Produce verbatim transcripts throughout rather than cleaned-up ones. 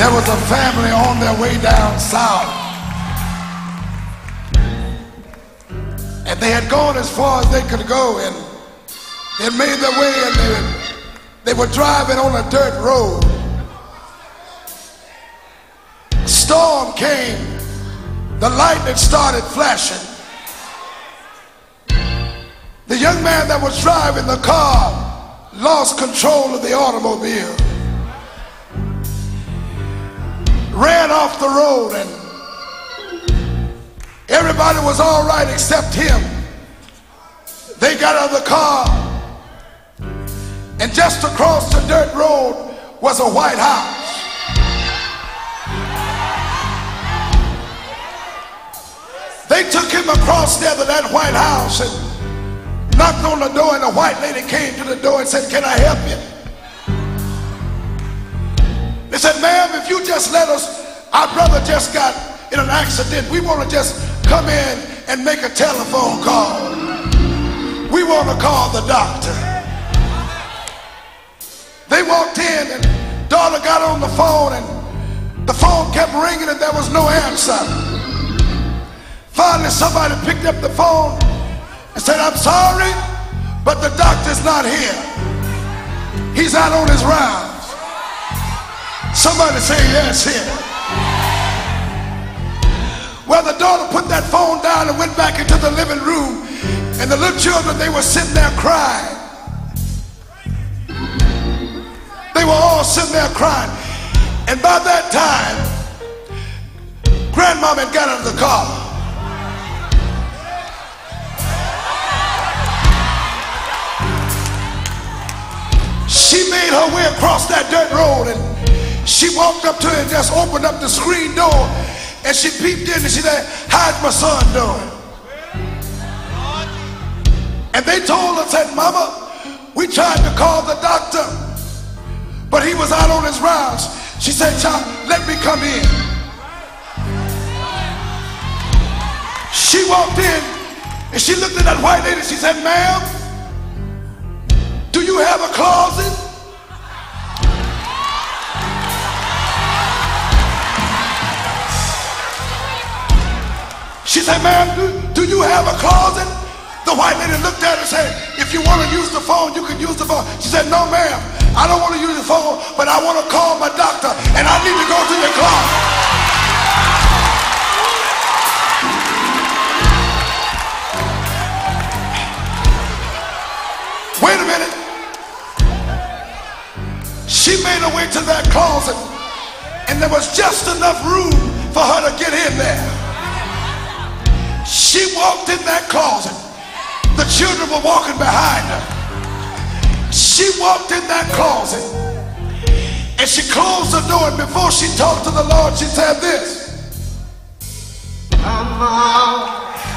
There was a family on their way down south, and they had gone as far as they could go, and they made their way, and they, they were driving on a dirt road. A storm came, the lightning started flashing. The young man that was driving the car lost control of the automobile, ran off the road, and everybody was all right except him. They got out of the car, and just across the dirt road was a white house. They took him across there to that white house and knocked on the door, and the white lady came to the door and said, "Can I help you?" They said, "Ma'am, if you just let us, our brother just got in an accident. We want to just come in and make a telephone call. We want to call the doctor." They walked in, and daughter got on the phone, and the phone kept ringing, and there was no answer. Finally, somebody picked up the phone and said, "I'm sorry, but the doctor's not here. He's out on his rounds." Somebody say yes here. Well, the daughter put that phone down and went back into the living room, and the little children, they were sitting there crying. They were all sitting there crying. And by that time, grandmama had got out of the car. She made her way across that dirt road, and she walked up to it and just opened up the screen door, and she peeped in and she said, "How's my son doing?" And they told her, said, "Mama, we tried to call the doctor, but he was out on his rounds." She said, "Child, let me come in." She walked in and she looked at that white lady. She said, "Ma'am, do you have a closet?" She said, "Ma'am, do, do you have a closet?" The white lady looked at her and said, "If you want to use the phone, you can use the phone." She said, "No, ma'am, I don't want to use the phone, but I want to call my doctor, and I need to go to the closet." Wait a minute. She made her way to that closet, and there was just enough room for her to get in there. She walked in that closet. The children were walking behind her. She walked in that closet, and she closed the door, and before she talked to the Lord, she said this: "Come on.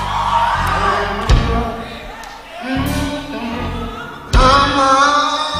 Come on.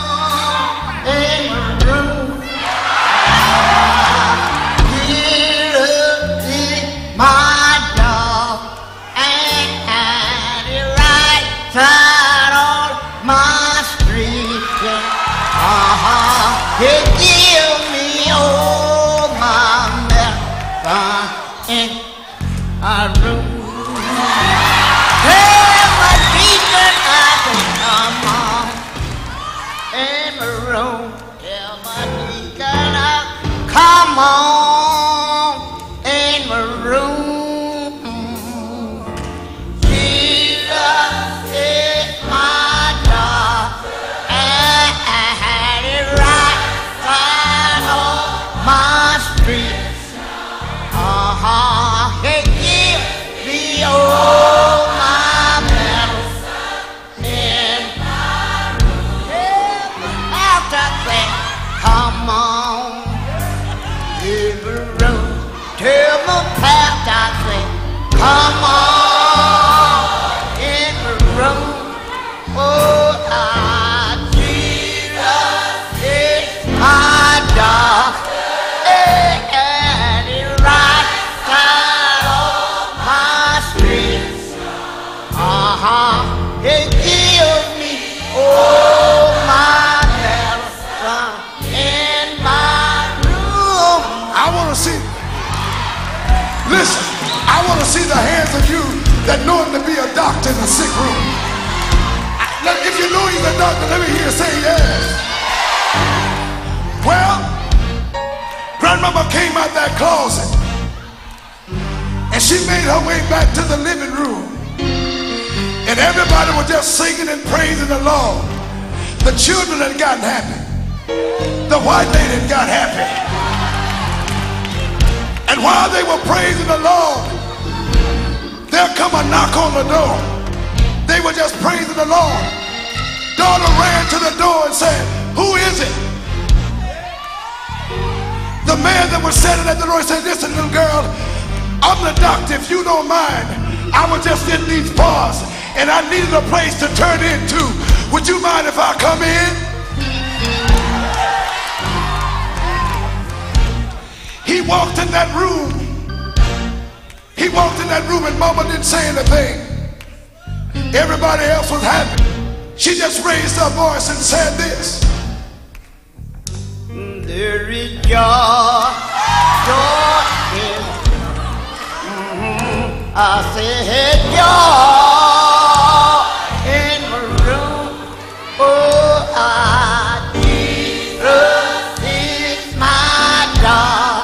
Come on in the room. Oh, ah, Jesus is my doctor, and He right side on my street. Uh-huh, He gives me all my medicine in my room. I the hands of you that know him to be a doctor in a sick room. I, if you know he's a doctor, let me hear you say yes. Well, grandmama came out that closet and she made her way back to the living room. And everybody was just singing and praising the Lord. The children had gotten happy. The white lady had got happy. And while they were praising the Lord, there come a knock on the door. They were just praising the Lord. Daughter ran to the door and said, "Who is it?" The man that was standing at the door said, "Listen, little girl, I'm the doctor. If you don't mind, I was just in these bars and I needed a place to turn into. Would you mind if I come in?" He walked in that room. He walked in that room and mama didn't say anything. Everybody else was happy. She just raised her voice and said this. There is joy, joy in, mm-hmm. I said joy in the room. Oh, I, Jesus is my God,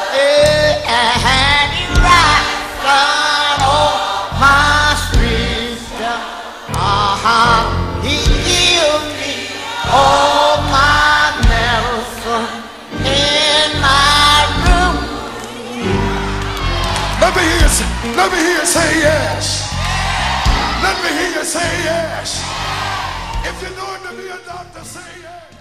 and He rides on my street. Uh-huh. He gives me all my medicine in my room. Let me hear you say, let me hear you say yes. Let me hear you say yes. If you know him to be a doctor, say yes.